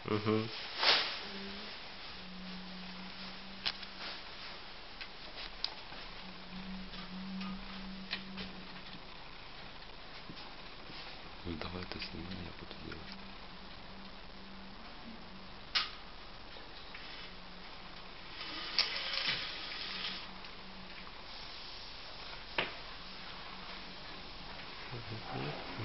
Угу. Ну давай ты снимай, я буду делать. Угу.